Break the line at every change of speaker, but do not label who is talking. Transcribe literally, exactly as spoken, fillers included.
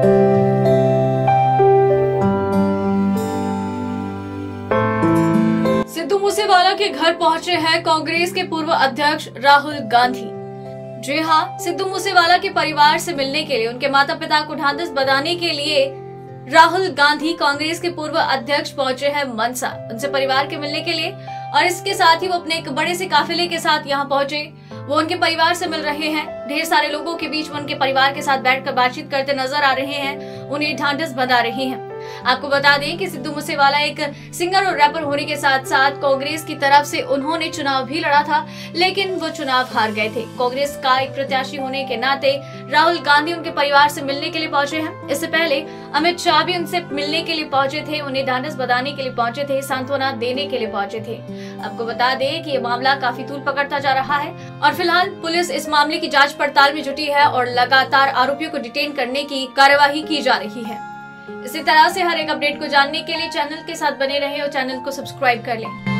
सिद्धू मूसेवाला के घर पहुंचे हैं कांग्रेस के पूर्व अध्यक्ष राहुल गांधी। जी हां, सिद्धू मूसेवाला के परिवार से मिलने के लिए, उनके माता पिता को ढांढस बंधाने के लिए राहुल गांधी कांग्रेस के पूर्व अध्यक्ष पहुंचे हैं मनसा, उनसे परिवार के मिलने के लिए। और इसके साथ ही वो अपने एक बड़े से काफिले के साथ यहाँ पहुंचे। वो उनके परिवार से मिल रहे हैं। ढेर सारे लोगों के बीच में उनके परिवार के साथ बैठकर बातचीत करते नजर आ रहे हैं, उन्हें ढांढस बंधा रहे हैं। आपको बता दें कि सिद्धू मूसेवाला एक सिंगर और रैपर होने के साथ साथ कांग्रेस की तरफ से उन्होंने चुनाव भी लड़ा था, लेकिन वो चुनाव हार गए थे। कांग्रेस का एक प्रत्याशी होने के नाते राहुल गांधी उनके परिवार से मिलने के लिए पहुंचे हैं। इससे पहले अमित शाह भी उनसे मिलने के लिए पहुंचे थे, उन्हें ढांढस बंधाने के लिए पहुंचे थे, सांत्वना देने के लिए पहुंचे थे। आपको बता दें कि ये मामला काफी तूल पकड़ता जा रहा है और फिलहाल पुलिस इस मामले की जांच पड़ताल में जुटी है और लगातार आरोपियों को डिटेन करने की कार्यवाही की जा रही है। इसी तरह से हर एक अपडेट को जानने के लिए चैनल के साथ बने रहें और चैनल को सब्सक्राइब कर लें।